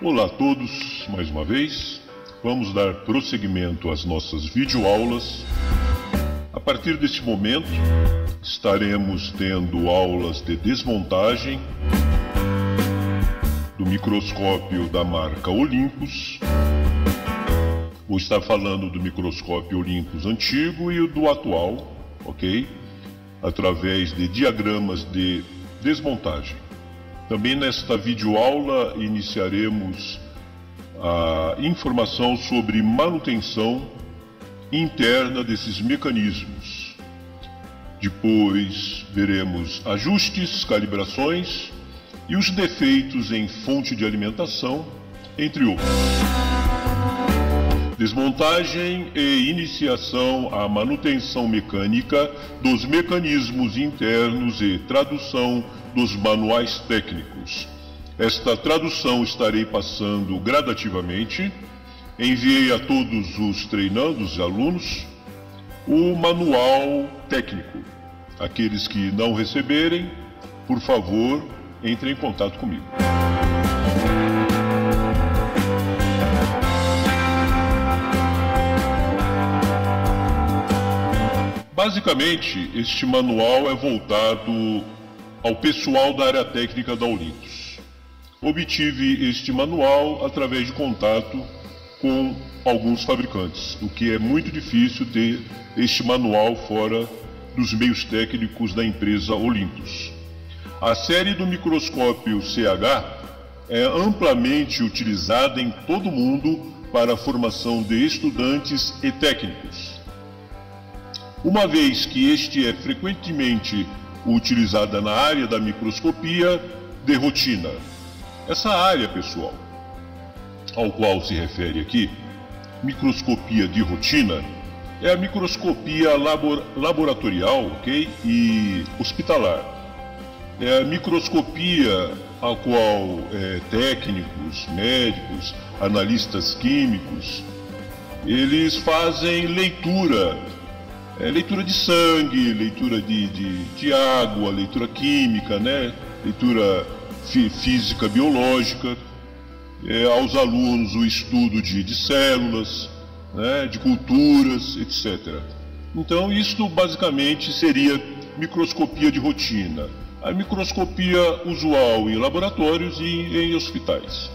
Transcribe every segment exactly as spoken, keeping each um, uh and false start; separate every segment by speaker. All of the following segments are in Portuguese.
Speaker 1: Olá a todos, mais uma vez. Vamos dar prosseguimento às nossas videoaulas. A partir deste momento, estaremos tendo aulas de desmontagem do microscópio da marca Olympus. Vou estar falando do microscópio Olympus antigo e o do atual, ok? Através de diagramas de desmontagem. Também nesta videoaula iniciaremos a informação sobre manutenção interna desses mecanismos. Depois veremos ajustes, calibrações e os defeitos em fonte de alimentação, entre outros. Desmontagem e iniciação à manutenção mecânica dos mecanismos internos e tradução dos manuais técnicos. Esta tradução estarei passando gradativamente. Enviei a todos os treinandos e alunos o manual técnico. Aqueles que não receberem, por favor, entrem em contato comigo. Basicamente, este manual é voltado ao pessoal da área técnica da Olympus. Obtive este manual através de contato com alguns fabricantes, o que é muito difícil ter este manual fora dos meios técnicos da empresa Olympus. A série do microscópio C H é amplamente utilizada em todo o mundo para a formação de estudantes e técnicos. Uma vez que este é frequentemente utilizada na área da microscopia de rotina. Essa área, pessoal, ao qual se refere aqui, microscopia de rotina, é a microscopia labor laboratorial, ok? E hospitalar. É a microscopia a qual é, técnicos, médicos, analistas químicos, eles fazem leitura. É, leitura de sangue, leitura de, de, de água, leitura química, né? Leitura fí física, biológica, é, aos alunos o estudo de, de células, né? De culturas, etcétera. Então isto basicamente seria microscopia de rotina. A microscopia usual em laboratórios e em hospitais.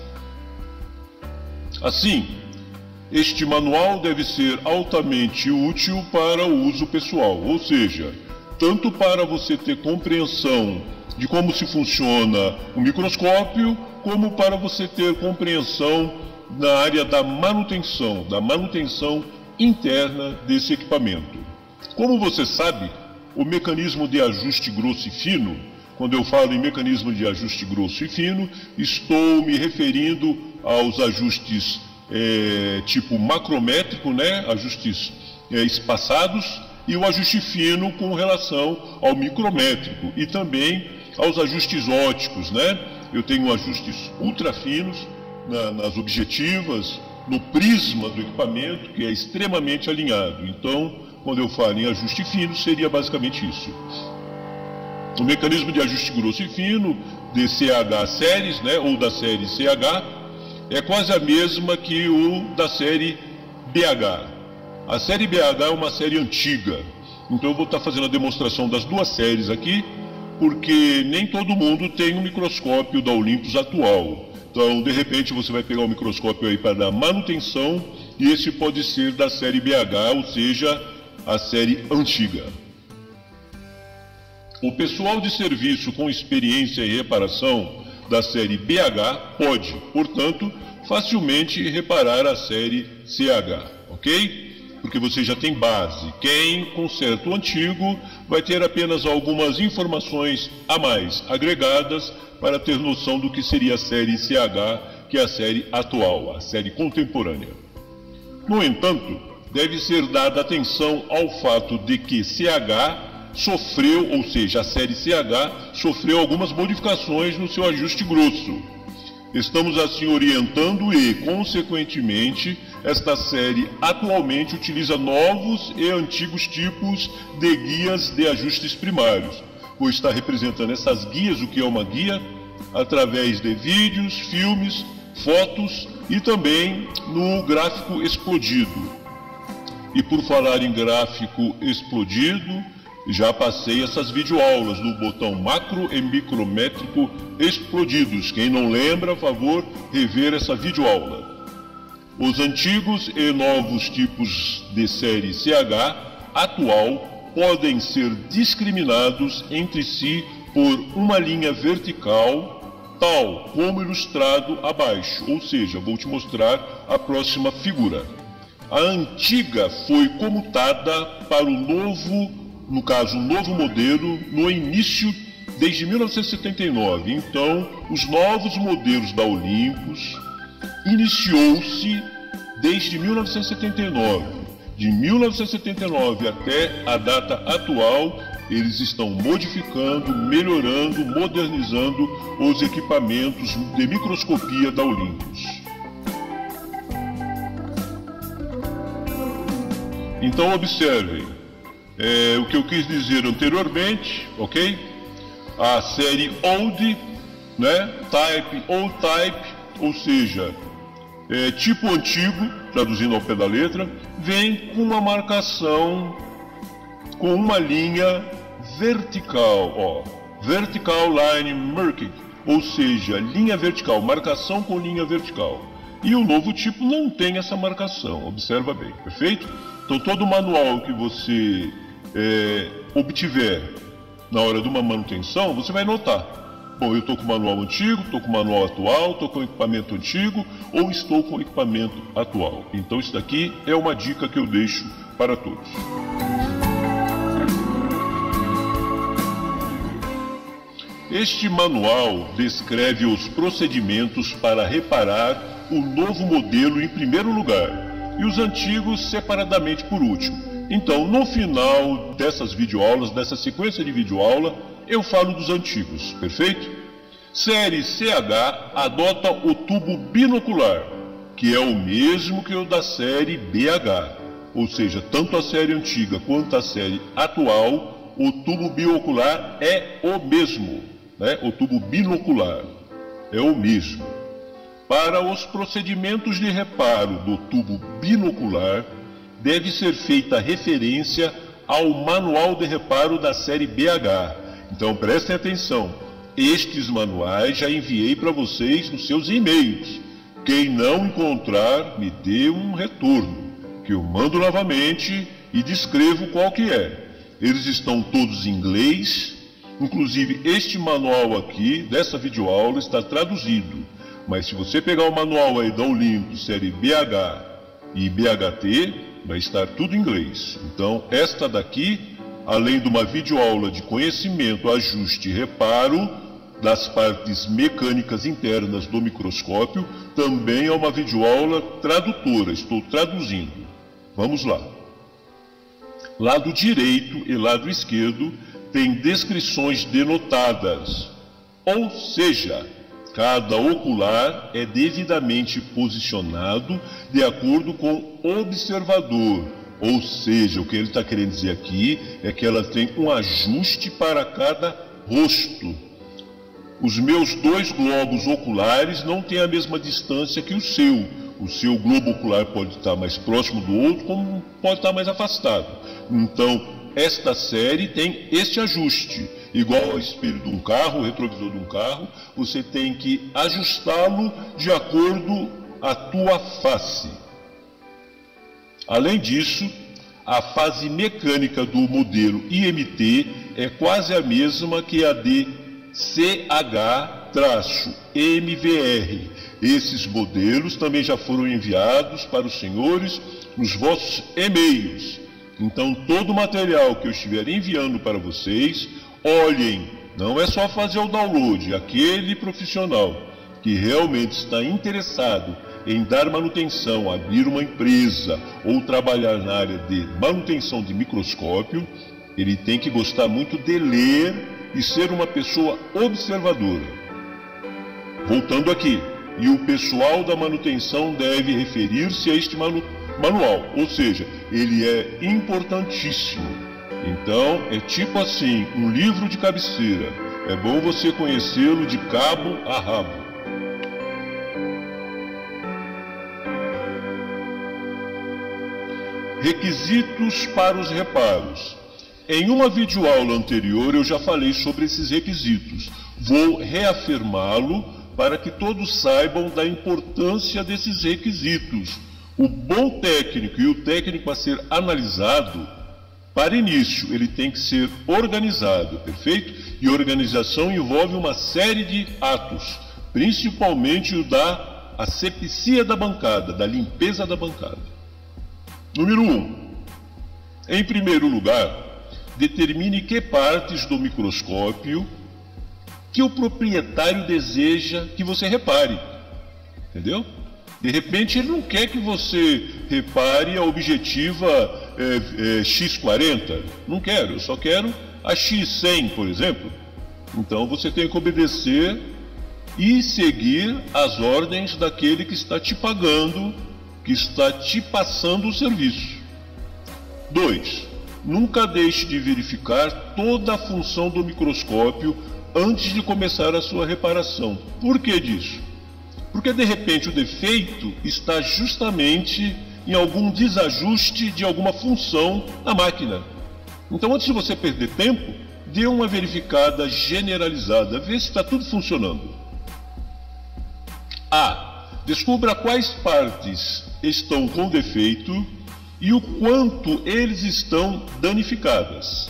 Speaker 1: Assim, este manual deve ser altamente útil para o uso pessoal, ou seja, tanto para você ter compreensão de como se funciona o microscópio, como para você ter compreensão na área da manutenção, da manutenção interna desse equipamento. Como você sabe, o mecanismo de ajuste grosso e fino, quando eu falo em mecanismo de ajuste grosso e fino, estou me referindo aos ajustes É, tipo macrométrico, né? Ajustes é, espaçados, e o ajuste fino com relação ao micrométrico e também aos ajustes óticos, né? Eu tenho ajustes ultra finos na, nas objetivas, no prisma do equipamento, que é extremamente alinhado. Então, quando eu falo em ajuste fino, seria basicamente isso. O mecanismo de ajuste grosso e fino de C H séries, né? Ou da série C H, é quase a mesma que o da série B H. A série B H é uma série antiga, então eu vou estar fazendo a demonstração das duas séries aqui, porque nem todo mundo tem um microscópio da Olympus atual. Então, de repente, você vai pegar um microscópio aí para dar manutenção, e esse pode ser da série B H, ou seja, a série antiga. O pessoal de serviço com experiência em reparação da série B H pode, portanto, facilmente reparar a série C H, ok? Porque você já tem base. Quem conserta o antigo vai ter apenas algumas informações a mais agregadas para ter noção do que seria a série C H, que é a série atual, a série contemporânea. No entanto, deve ser dada atenção ao fato de que C H sofreu, ou seja, a série C H sofreu algumas modificações no seu ajuste grosso. Estamos assim orientando e, consequentemente, esta série atualmente utiliza novos e antigos tipos de guias de ajustes primários. Vou estar representando essas guias, o que é uma guia, através de vídeos, filmes, fotos e também no gráfico explodido. E por falar em gráfico explodido, já passei essas videoaulas do botão macro e micrométrico explodidos. Quem não lembra, a favor, rever essa videoaula. Os antigos e novos tipos de série C H atual podem ser discriminados entre si por uma linha vertical, tal como ilustrado abaixo. Ou seja, vou te mostrar a próxima figura. A antiga foi comutada para o novo, no caso, o novo modelo, no início, desde mil novecentos e setenta e nove. Então, os novos modelos da Olympus iniciou-se desde mil novecentos e setenta e nove. De mil novecentos e setenta e nove até a data atual, eles estão modificando, melhorando, modernizando os equipamentos de microscopia da Olympus. Então observem, é, o que eu quis dizer anteriormente, ok? A série Old, né? Type, Old Type, ou seja, é, tipo antigo, traduzindo ao pé da letra, vem com uma marcação, com uma linha vertical, ó, Vertical Line Marking, ou seja, linha vertical, marcação com linha vertical. E o novo tipo não tem essa marcação, observa bem, perfeito? Então todo manual que você é, obtiver na hora de uma manutenção, você vai notar. Bom, eu estou com o manual antigo, estou com o manual atual, estou com o equipamento antigo ou estou com o equipamento atual. Então isso daqui é uma dica que eu deixo para todos. Este manual descreve os procedimentos para reparar o novo modelo em primeiro lugar e os antigos separadamente por último. Então, no final dessas videoaulas, dessa sequência de videoaula, eu falo dos antigos, perfeito? Série C H adota o tubo binocular, que é o mesmo que o da série B H. Ou seja, tanto a série antiga quanto a série atual, o tubo binocular é o mesmo, né? O tubo binocular é o mesmo. Para os procedimentos de reparo do tubo binocular, deve ser feita referência ao manual de reparo da série B H. Então prestem atenção, estes manuais já enviei para vocês nos seus e-mails. Quem não encontrar, me dê um retorno, que eu mando novamente e descrevo qual que é. Eles estão todos em inglês, inclusive este manual aqui, dessa videoaula, está traduzido. Mas se você pegar o manual aí da Olympus, série B H e B H T, vai estar tudo em inglês. Então, esta daqui, além de uma videoaula de conhecimento, ajuste e reparo das partes mecânicas internas do microscópio, também é uma videoaula tradutora, estou traduzindo. Vamos lá. Lado direito e lado esquerdo tem descrições denotadas, ou seja, cada ocular é devidamente posicionado de acordo com o observador. Ou seja, o que ele está querendo dizer aqui é que ela tem um ajuste para cada rosto. Os meus dois globos oculares não têm a mesma distância que o seu. O seu globo ocular pode estar mais próximo do outro, como pode estar mais afastado. Então, esta série tem este ajuste. Igual ao espelho de um carro, o retrovisor de um carro, você tem que ajustá-lo de acordo à tua face. Além disso, a fase mecânica do modelo I M T é quase a mesma que a de C H M V R. Esses modelos também já foram enviados para os senhores nos vossos e-mails. Então, todo o material que eu estiver enviando para vocês, olhem, não é só fazer o download. Aquele profissional que realmente está interessado em dar manutenção, abrir uma empresa ou trabalhar na área de manutenção de microscópio, ele tem que gostar muito de ler e ser uma pessoa observadora. Voltando aqui, e o pessoal da manutenção deve referir-se a este manu manual, ou seja, ele é importantíssimo. Então, é tipo assim, um livro de cabeceira. É bom você conhecê-lo de cabo a rabo. Requisitos para os reparos. Em uma videoaula anterior eu já falei sobre esses requisitos. Vou reafirmá-lo para que todos saibam da importância desses requisitos. O bom técnico e o técnico a ser analisado, para início, ele tem que ser organizado, perfeito? E organização envolve uma série de atos, principalmente o da asepsia da bancada, da limpeza da bancada. Número um. Em primeiro lugar, determine que partes do microscópio que o proprietário deseja que você repare. Entendeu? De repente ele não quer que você repare a objetiva é, é, X quarenta. Não quero, eu só quero a X cem, por exemplo. Então você tem que obedecer e seguir as ordens daquele que está te pagando, que está te passando o serviço. dois. Nunca deixe de verificar toda a função do microscópio antes de começar a sua reparação. Por que disso? Porque de repente o defeito está justamente em algum desajuste de alguma função na máquina. Então, antes de você perder tempo, dê uma verificada generalizada, vê se está tudo funcionando. A. Descubra quais partes estão com defeito e o quanto eles estão danificadas.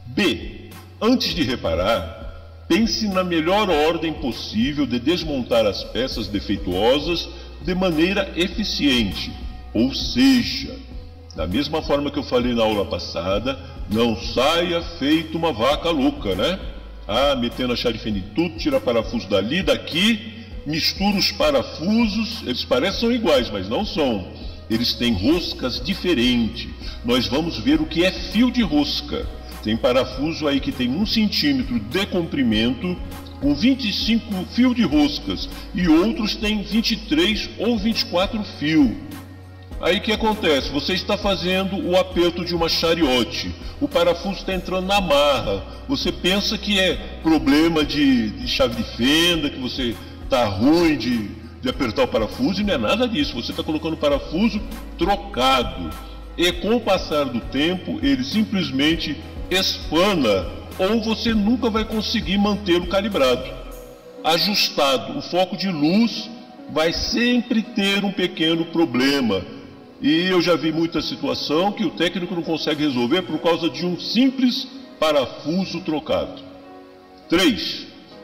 Speaker 1: B. Antes de reparar, pense na melhor ordem possível de desmontar as peças defeituosas de maneira eficiente. Ou seja, da mesma forma que eu falei na aula passada, não saia feito uma vaca louca, né? Ah, metendo a chave de fenda em tudo, tira parafuso dali, daqui, mistura os parafusos, eles parecem são iguais, mas não são. Eles têm roscas diferentes. Nós vamos ver o que é fio de rosca. Tem parafuso aí que tem um centímetro de comprimento, com vinte e cinco fios de roscas, e outros têm vinte e três ou vinte e quatro fios. Aí o que acontece? Você está fazendo o aperto de uma chariote, o parafuso está entrando na marra, você pensa que é problema de, de chave de fenda, que você está ruim de, de apertar o parafuso, e não é nada disso, você está colocando o parafuso trocado. E com o passar do tempo, ele simplesmente espana, ou você nunca vai conseguir mantê-lo calibrado, ajustado. O foco de luz vai sempre ter um pequeno problema. E eu já vi muita situação que o técnico não consegue resolver por causa de um simples parafuso trocado. três.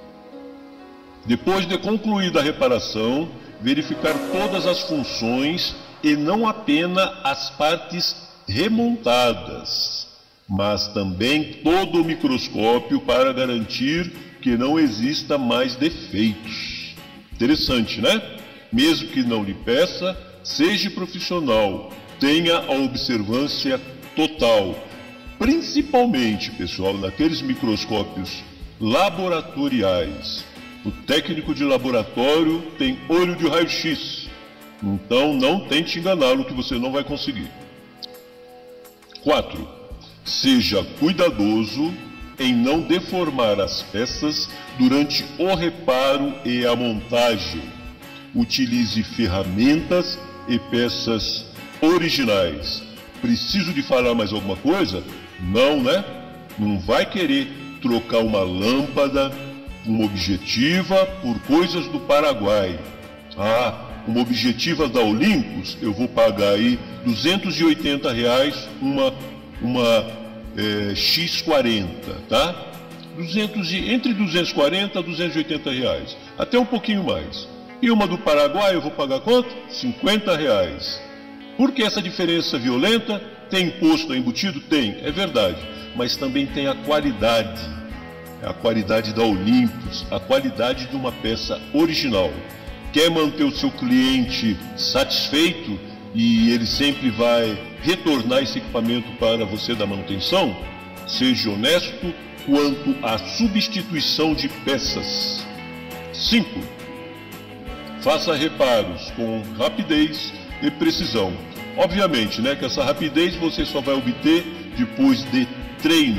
Speaker 1: Depois de concluída a reparação, verificar todas as funções e não apenas as partes remontadas, mas também todo o microscópio para garantir que não exista mais defeitos. Interessante, né? Mesmo que não lhe peça, seja profissional, tenha a observância total. Principalmente, pessoal, naqueles microscópios laboratoriais. O técnico de laboratório tem olho de raio-x, então não tente enganá-lo que você não vai conseguir. quatro. Seja cuidadoso em não deformar as peças durante o reparo e a montagem. Utilize ferramentas e peças originais. Preciso de falar mais alguma coisa? Não, né? Não vai querer trocar uma lâmpada, uma objetiva por coisas do Paraguai. Ah, uma objetiva da Olympus, eu vou pagar aí duzentos e oitenta reais uma, uma é, X quarenta, tá? duzentos e, entre duzentos e quarenta a duzentos e oitenta reais, até um pouquinho mais. E uma do Paraguai eu vou pagar quanto? cinquenta reais. Por que essa diferença violenta? Tem imposto embutido? Tem, é verdade. Mas também tem a qualidade. A qualidade da Olympus, a qualidade de uma peça original. Quer manter o seu cliente satisfeito e ele sempre vai retornar esse equipamento para você da manutenção? Seja honesto quanto à substituição de peças. cinco. Faça reparos com rapidez e precisão. Obviamente, né, que essa rapidez você só vai obter depois de treino.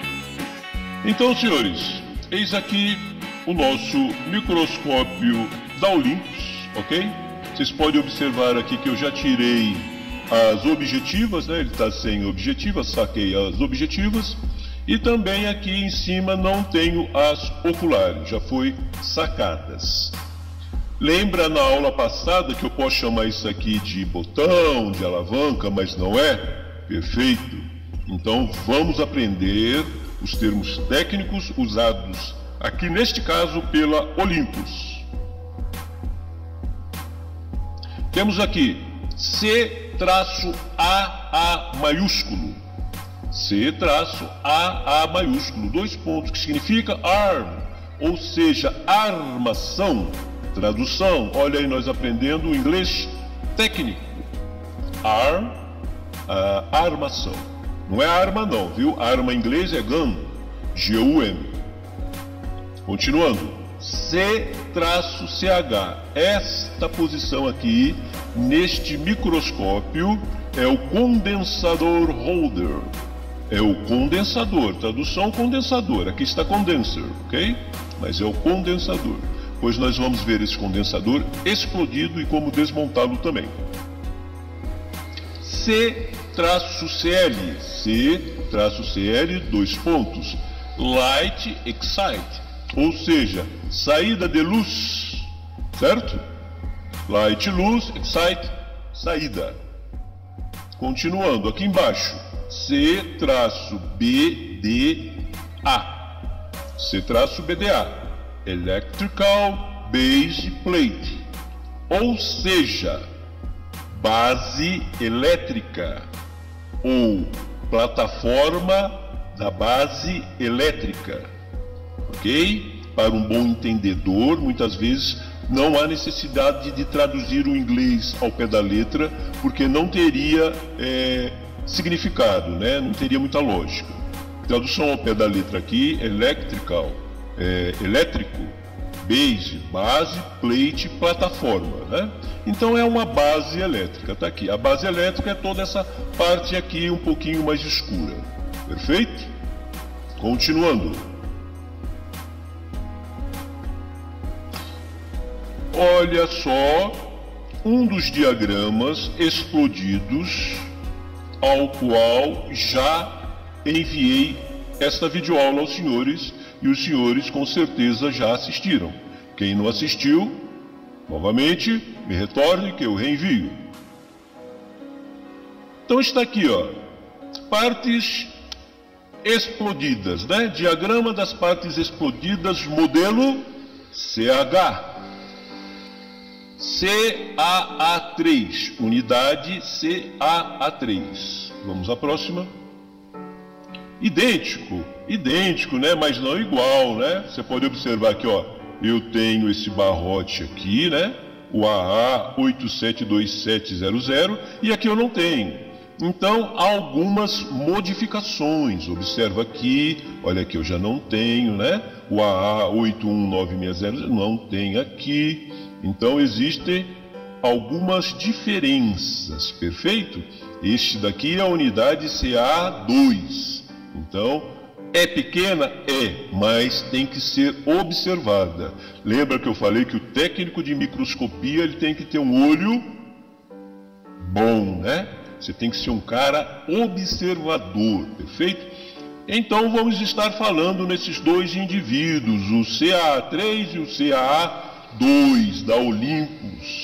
Speaker 1: Então, senhores, eis aqui o nosso microscópio da Olympus, ok? Vocês podem observar aqui que eu já tirei as objetivas, né? Ele está sem objetivas, saquei as objetivas. E também aqui em cima não tenho as oculares, já foi sacadas. Lembra na aula passada que eu posso chamar isso aqui de botão, de alavanca, mas não é? Perfeito. Então vamos aprender os termos técnicos usados aqui neste caso pela Olympus. Temos aqui C A A maiúsculo. C A A maiúsculo, dois pontos, que significa arm, ou seja, armação. Tradução, olha aí nós aprendendo o inglês técnico. Arm, uh, armação. Não é arma não, viu? Arma em inglês é gun, G U M. Continuando, C C H. Esta posição aqui, neste microscópio, é o condensador holder. É o condensador, tradução condensador. Aqui está condenser, ok? Mas é o condensador. Pois nós vamos ver esse condensador explodido e como desmontá-lo também. C C L. C C L, dois pontos. Light excite, ou seja, saída de luz, certo? Light, luz, excite, saída. Continuando, aqui embaixo, C B D A. C B D A. Electrical Base Plate, ou seja, base elétrica ou plataforma da base elétrica, ok? Para um bom entendedor, muitas vezes não há necessidade de traduzir o inglês ao pé da letra, porque não teria é, significado, né? Não teria muita lógica. Tradução ao pé da letra aqui, electrical. É, elétrico, base, base, plate, plataforma, né? Então é uma base elétrica, tá aqui. A base elétrica é toda essa parte aqui um pouquinho mais escura, perfeito? Continuando. Olha só um dos diagramas explodidos ao qual já enviei esta videoaula aos senhores. E os senhores com certeza já assistiram. Quem não assistiu, novamente, me retorne que eu reenvio. Então está aqui, ó, partes explodidas, né? Diagrama das partes explodidas, modelo C H. C A A três, unidade C A A três. Vamos à próxima. Idêntico, idêntico, né? Mas não igual, né? Você pode observar aqui, ó, eu tenho esse barrote aqui, né? O A A oito sete dois sete zero zero, e aqui eu não tenho. Então, há algumas modificações. Observa aqui, olha aqui, eu já não tenho, né? O A A oito um nove seis zero não tem aqui. Então, existem algumas diferenças, perfeito? Este daqui é a unidade C A dois. Então, é pequena? É, mas tem que ser observada. Lembra que eu falei que o técnico de microscopia ele tem que ter um olho bom, né? Você tem que ser um cara observador, perfeito? Então, vamos estar falando nesses dois indivíduos, o C A A três e o C A A dois da Olympus.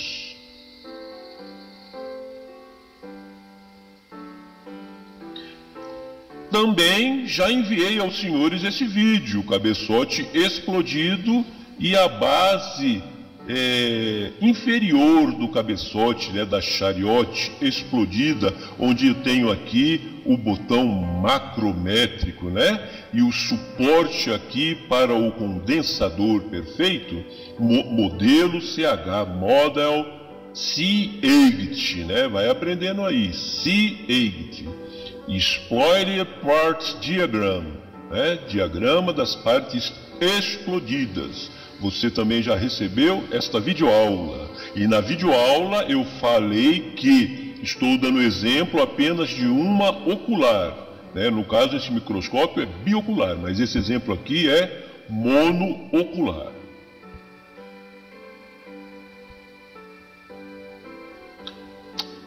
Speaker 1: Também já enviei aos senhores esse vídeo, o cabeçote explodido e a base é, inferior do cabeçote, né, da chariote explodida, onde eu tenho aqui o botão macrométrico, né, e o suporte aqui para o condensador, perfeito? Mo modelo C H, Model C oito, né, vai aprendendo aí, C oito. Spoiler Parts Diagram, né? Diagrama das partes explodidas. Você também já recebeu esta videoaula. E na videoaula eu falei que estou dando exemplo apenas de uma ocular, né? No caso, esse microscópio é biocular, mas esse exemplo aqui é monoocular.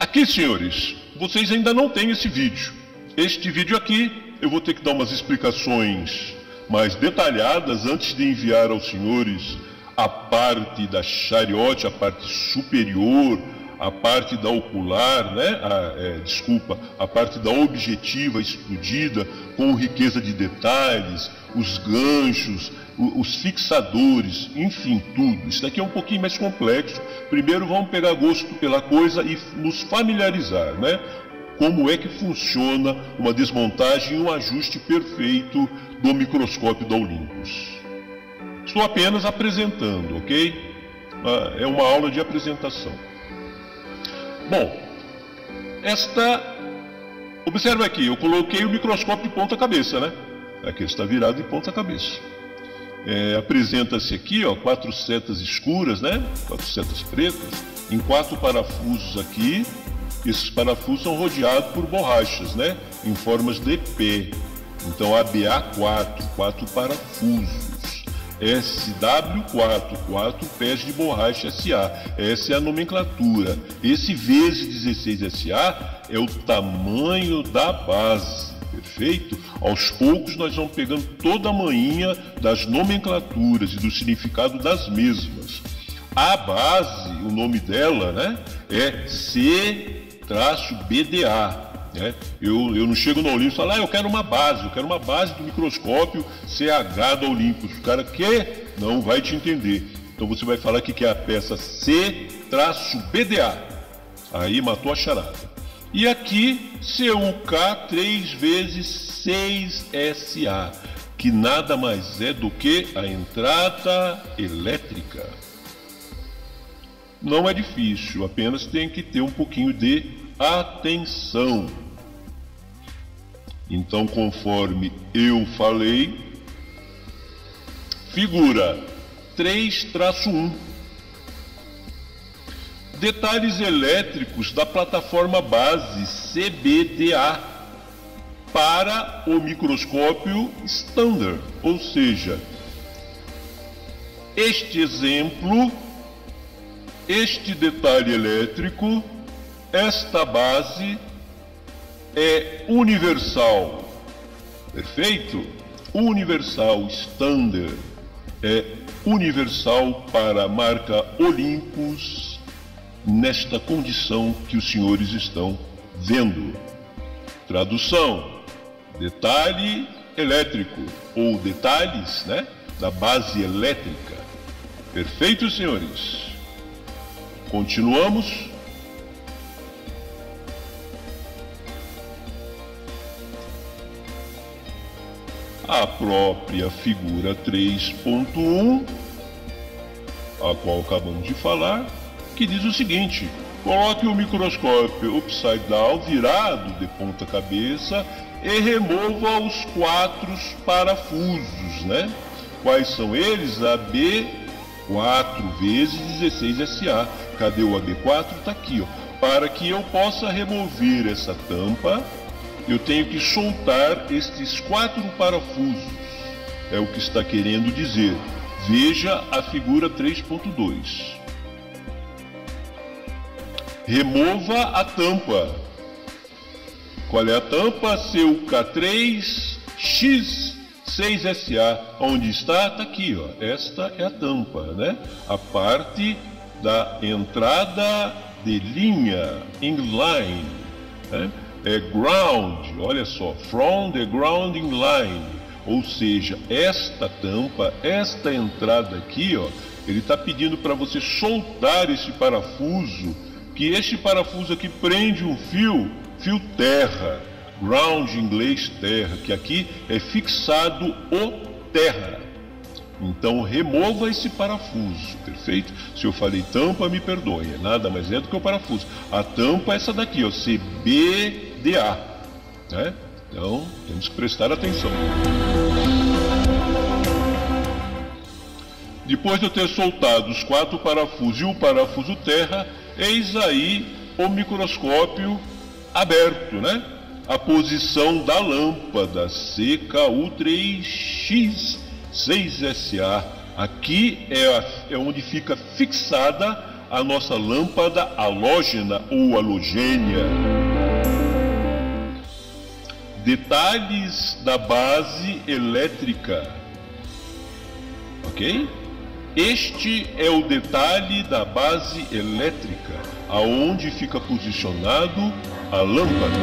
Speaker 1: Aqui, senhores, vocês ainda não têm esse vídeo. Este vídeo aqui, eu vou ter que dar umas explicações mais detalhadas antes de enviar aos senhores a parte da chariote, a parte superior, a parte da ocular, né? A, é, desculpa, a parte da objetiva explodida, com riqueza de detalhes, os ganchos, o, os fixadores, enfim, tudo. Isso daqui é um pouquinho mais complexo. Primeiro vamos pegar gosto pela coisa e nos familiarizar, né? Como é que funciona uma desmontagem e um ajuste perfeito do microscópio da Olympus. Estou apenas apresentando, ok? É uma aula de apresentação. Bom, esta... Observe aqui, eu coloquei o microscópio de ponta cabeça, né? Aqui está virado de ponta cabeça. É, apresenta-se aqui, ó, quatro setas escuras, né? Quatro setas pretas, em quatro parafusos aqui. Esses parafusos são rodeados por borrachas, né? Em formas de P. Então A B A quatro, quatro parafusos. S W quatro, quatro pés de borracha S A. Essa é a nomenclatura. Esse vezes dezesseis S A é o tamanho da base, perfeito? Aos poucos nós vamos pegando toda a manhinha das nomenclaturas e do significado das mesmas. A base, o nome dela, né, é C B D A. Né? Eu, eu não chego no Olympus e falo, ah, eu quero uma base, eu quero uma base do microscópio C H da Olympus. O cara quer? Não vai te entender. Então você vai falar que é a peça C B D A. Aí matou a charada. E aqui C U K três vezes seis S A, que nada mais é do que a entrada elétrica. Não é difícil, apenas tem que ter um pouquinho de atenção. Então, conforme eu falei, figura três traço um. Detalhes elétricos da plataforma base C B D A para o microscópio standard, ou seja, este exemplo, este detalhe elétrico, esta base é universal, perfeito? Universal, standard, é universal para a marca Olympus, nesta condição que os senhores estão vendo. Tradução: detalhe elétrico, ou detalhes, né, da base elétrica. Perfeito, senhores? Continuamos. A própria figura três ponto um, a qual acabamos de falar, que diz o seguinte: coloque o microscópio upside down, virado de ponta cabeça, e remova os quatro parafusos, né? Quais são eles? A B quatro vezes dezesseis S A. Cadê o A B quatro? Está aqui, ó. Para que eu possa remover essa tampa, eu tenho que soltar estes quatro parafusos. É o que está querendo dizer. Veja a figura três ponto dois. Remova a tampa. Qual é a tampa? C U K três X seis S A. Onde está? Está aqui, ó. Esta é a tampa, né? A parte da entrada de linha, inline, né? É ground, olha só, from the grounding line, ou seja, esta tampa, esta entrada aqui, ó, ele está pedindo para você soltar esse parafuso, que este parafuso aqui prende um fio, fio terra, ground em inglês terra, que aqui é fixado o terra. Então remova esse parafuso, perfeito? Se eu falei tampa, me perdoe, nada mais é do que o parafuso. A tampa é essa daqui, ó, C B D A, né? Então temos que prestar atenção. Depois de eu ter soltado os quatro parafusos e o parafuso terra, eis aí o microscópio aberto, né? A posição da lâmpada C K U três X seis S A. Aqui é, a, é onde fica fixada a nossa lâmpada halógena ou halogênia. Detalhes da base elétrica. Ok? Este é o detalhe da base elétrica, aonde fica posicionado a lâmpada.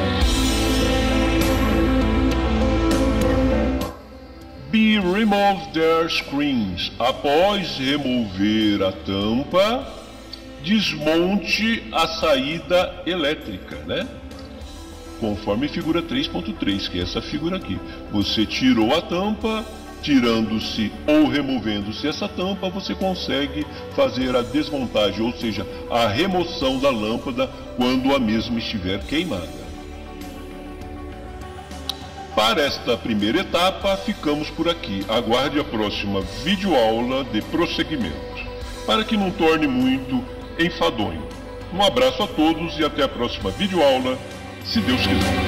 Speaker 1: Be remove their screens. Após remover a tampa, desmonte a saída elétrica, né? Conforme figura três ponto três, que é essa figura aqui. Você tirou a tampa, tirando-se ou removendo-se essa tampa, você consegue fazer a desmontagem, ou seja, a remoção da lâmpada quando a mesma estiver queimada. Para esta primeira etapa, ficamos por aqui. Aguarde a próxima videoaula de prosseguimento, para que não torne muito enfadonho. Um abraço a todos e até a próxima videoaula, se Deus quiser.